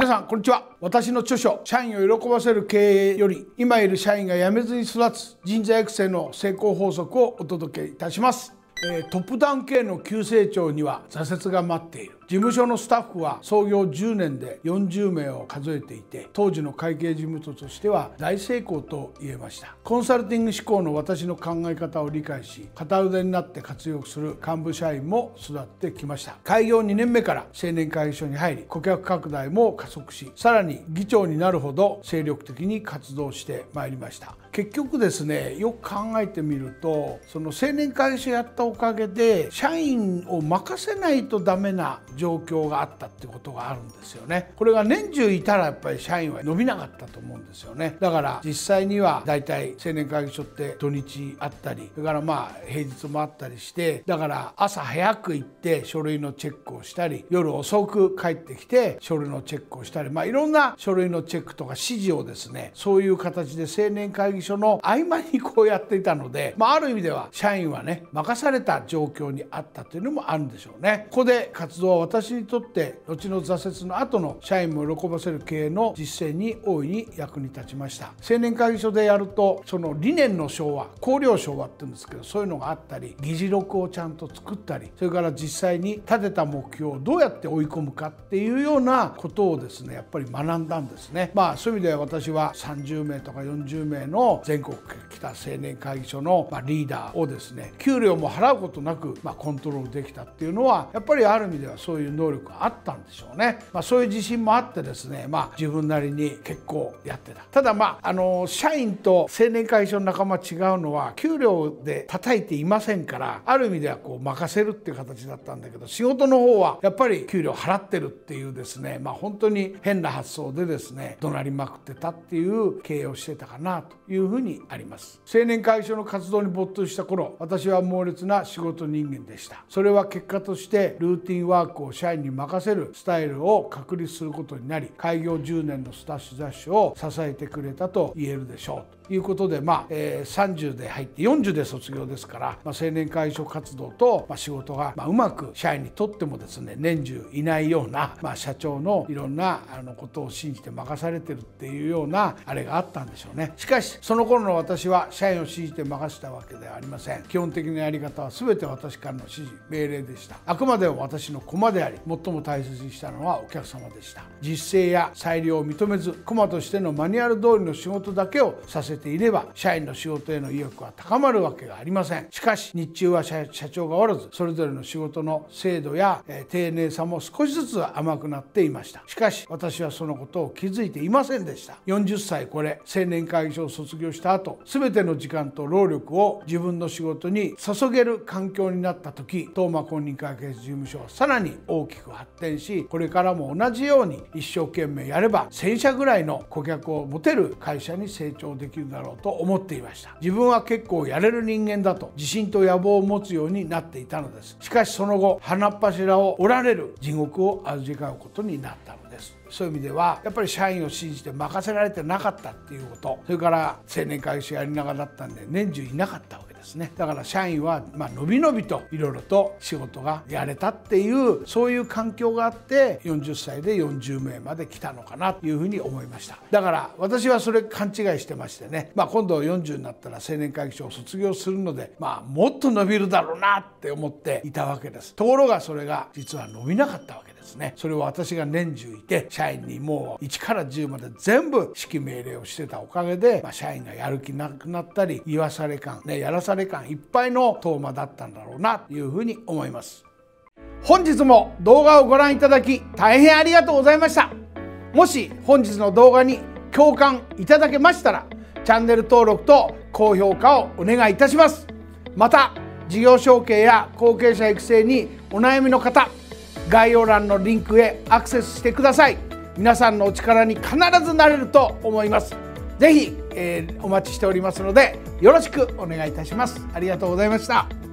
皆さんこんにちは。私の著書社員を喜ばせる経営より今いる社員が辞めずに育つ人材育成の成功法則をお届けいたします。トップダウン系の急成長には挫折が待っている。事務所のスタッフは創業10年で40名を数えていて、当時の会計事務所としては大成功と言えました。コンサルティング志向の私の考え方を理解し、片腕になって活用する幹部社員も育ってきました。開業2年目から青年会議所に入り、顧客拡大も加速し、さらに議長になるほど精力的に活動してまいりました。結局ですね、よく考えてみると、その青年会議所やったおかげで社員を任せないとダメな状況があったってことがあるんですよね。これが年中いたらやっぱり社員は伸びなかったと思うんですよね。だから実際にはだいたい青年会議所って土日あったり、それから平日もあったりして、だから朝早く行って書類のチェックをしたり、夜遅く帰ってきて書類のチェックをしたり、いろんな書類のチェックとか指示をですね、そういう形で青年会議所の合間にこうやっていたので、ある意味では社員はね、任された状況にあったというのもあるんでしょうね。ここで活動は私にとって後の挫折の後の社員も喜ばせる経営の実践に大いに役に立ちました。青年会議所でやると、その理念の昭和、綱領昭和って言うんですけど、そういうのがあったり、議事録をちゃんと作ったり、それから実際に立てた目標をどうやって追い込むかっていうようなことをですね、やっぱり学んだんですね。そういう意味では私は30名とか40名の全国北青年会議所のリーダーをですね、給料も払うことなくコントロールできたっていうのは、やっぱりある意味ではそういう能力があったんでしょうね。そういう自信もあってですね、自分なりに結構やってた。ただ社員と青年会議所の仲間違うのは、給料で叩いていませんから、ある意味ではこう任せるっていう形だったんだけど、仕事の方はやっぱり給料払ってるっていうですね、本当に変な発想でですね、怒鳴りまくってたっていう経営をしてたかなというふうにあります。青年会議所の活動に没頭した頃、私は猛烈な仕事人間でした。それは結果としてルーティンワークを社員に任せるスタイルを確立することになり、開業10年のスタッフ雑誌を支えてくれたと言えるでしょうということで、30で入って40で卒業ですから、青年会議所活動と仕事がうまく社員にとってもですね、年中いないような、社長のいろんなことを信じて任されてるっていうようなあれがあったんでしょうね。しかしその頃の私は社員を信じて任せたわけではありません。基本的なやり方は全て私からの指示命令でした。あくまでも私の駒であり、最も大切にしたのはお客様でした。実践や裁量を認めず、駒としてのマニュアル通りの仕事だけをさせていれば、社員の仕事への意欲は高まるわけがありません。しかし日中は社長がおらず、それぞれの仕事の精度や丁寧さも少しずつ甘くなっていました。しかし私はそのことを気づいていませんでした。40歳これ青年会議所を卒業した後、全ての時間と労力を自分の仕事に注げる環境になった時、東間公認会計事務所はさらに大きく発展し、これからも同じように一生懸命やれば1000社ぐらいの顧客を持てる会社に成長できるだろうと思っていました。自分は結構やれる人間だと自信と野望を持つようになっていたのです。しかしその後、鼻っ柱を折られる地獄を味わうことになったのです。そういう意味ではやっぱり社員を信じて任せられてなかったっていうこと、それから青年会議所やりながらだったんで年中いなかったわけですね。だから社員はのびのびといろいろと仕事がやれたっていう、そういう環境があって40歳で40名まで来たのかなというふうに思いました。だから私はそれ勘違いしてましてね、今度40になったら青年会議所を卒業するので、もっと伸びるだろうなって思っていたわけです。ところがそれが実は伸びなかったわけですね。それを私が年中いて、社員にもう1から10まで全部指揮命令をしてたおかげで、社員がやる気なくなったり、言わされ感、やらされ感いっぱいの東間だったんだろうなというふうに思います。本日も動画をご覧いただき大変ありがとうございました。もし本日の動画に共感いただけましたら、チャンネル登録と高評価をお願いいたします。また事業承継や後継者育成にお悩みの方、概要欄のリンクへアクセスしてください。皆さんのお力に必ずなれると思います。ぜひ、お待ちしておりますのでよろしくお願いいたします。ありがとうございました。